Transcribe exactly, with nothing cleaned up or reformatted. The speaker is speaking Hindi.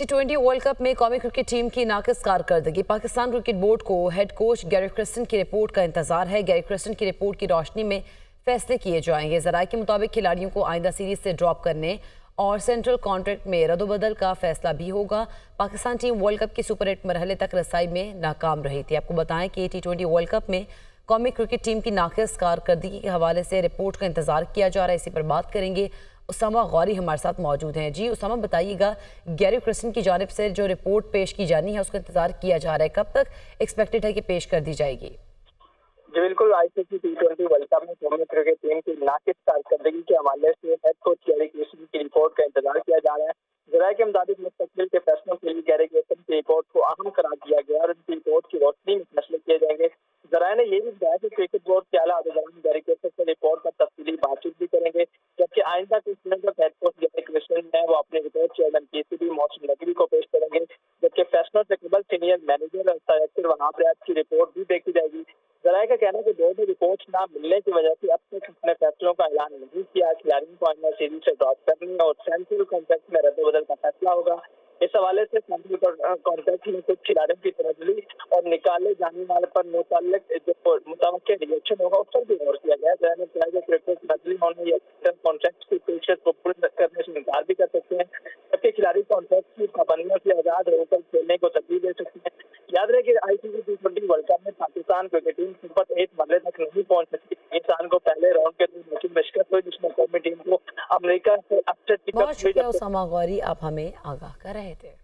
टी ट्वेंटी वर्ल्ड कप में कौमी क्रिकेट टीम की नाकिस कारकर्दगी। पाकिस्तान क्रिकेट बोर्ड को हेड कोच गैरी क्रिस्टन की रिपोर्ट का इंतजार है। गैरी क्रिस्टन की रिपोर्ट की रोशनी में फैसले किए जाएंगे। जराये के मुताबिक खिलाड़ियों को आइंदा सीरीज से ड्रॉप करने और सेंट्रल कॉन्ट्रैक्ट में रद्दोबदल का फैसला भी होगा। पाकिस्तान टीम वर्ल्ड कप की सुपर एट मरहले तक रसाई में नाकाम रही थी। आपको बताएं कि टी ट्वेंटी वर्ल्ड कप में कौमी क्रिकेट टीम की नाकिस कारकर्दगी के हवाले से रिपोर्ट का इंतजार किया जा रहा है। इसी पर बात करेंगे। उसामा गौरी हमारे साथ मौजूद हैं। जी उसामा, बताइएगा, गैरी क्रिस्टन की जानिब से जो रिपोर्ट पेश की जानी है उसका इंतजार किया जा रहा है, कब तक एक्सपेक्टेड है कि पेश कर दी जाएगी? जी बिल्कुल, ICC T twenty world cup में कौमी क्रिकेट टीम की नाकिस कारकर्दगी के हवाले से हेड कोच गैरी क्रिस्टन की रिपोर्ट का इंतजार किया जा रहा है। जराये के मुताबिक मुस्तकबिल के फैसलों के लिए गैरी क्रिस्टन की रिपोर्ट को अहम करार दिया गया और उनकी रिपोर्ट की रोशनी में फैसले किए जाएंगे। जराये ने यह भी बताया कि क्रिकेट बोर्ड के आला अहदेदारान गैरी क्रिस्टन से रिपोर्ट पर तफसीली बातचीत भी करेंगे, जबकि आइंदा के हेड कोच गैरी क्रिस्टन है वो अपनी report chairman PCB Mohsin Naqvi को पेश करेंगे, जबकि फैसलों से केवल सीनियर मैनेजर और डायरेक्टर वहाब रियाज की रिपोर्ट भी देखी जाएगी। जराये का कहना है कि बोर्ड ने रिपोर्ट न मिलने की वजह से अब तक अपने फैसलों का ऐलान नहीं किया। खिलाड़ियों को आइंदा सीरीज से ड्रॉप करने और सेंट्रल कॉन्ट्रैक्ट में रद्दोबदल का फैसला होगा। इस हवाले से सेंट्रल कॉन्ट्रैक्ट में कुछ खिलाड़ियों की तब्दीली और निकाले जाने वाले पर मुताल्लिक जो मुतवक्किल रिएक्शन होगा उस पर भी गौर किया गया। जराये ने कहा कि क्रिकेट बदली होने या कॉन्ट्रैक्ट की पेशकश को पूर्ण करने से इनकार भी कर सकते हैं, जबकि खिलाड़ी कॉन्ट्रैक्ट की पाबंदियों से आजाद होकर खेलने को तरजीह दे सकते हैं। याद रहे कि ICC T twenty world cup में Pakistan cricket team super eight मरहले तक नहीं पहुंच सकी। पाकिस्तान को पहले राउंड के दिन मुश्किल में शिकस्त हुई, जिसमें कौमी टीम को अमेरिका से अपसेट टिकट बहुत शुक्रिया उसामा गौरी, आप हमें आगाह कर रहे थे।